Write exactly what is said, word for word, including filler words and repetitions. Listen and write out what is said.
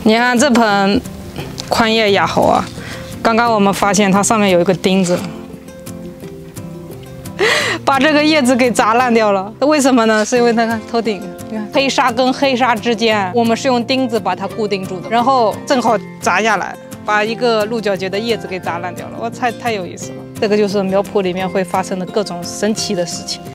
你看这盆宽叶雅猴啊，刚刚我们发现它上面有一个钉子，把这个叶子给砸烂掉了。为什么呢？是因为它看头顶，你看黑纱跟黑纱之间，我们是用钉子把它固定住的，然后正好砸下来，把一个鹿角蕨的叶子给砸烂掉了。我猜太有意思了。这个就是苗圃里面会发生的各种神奇的事情。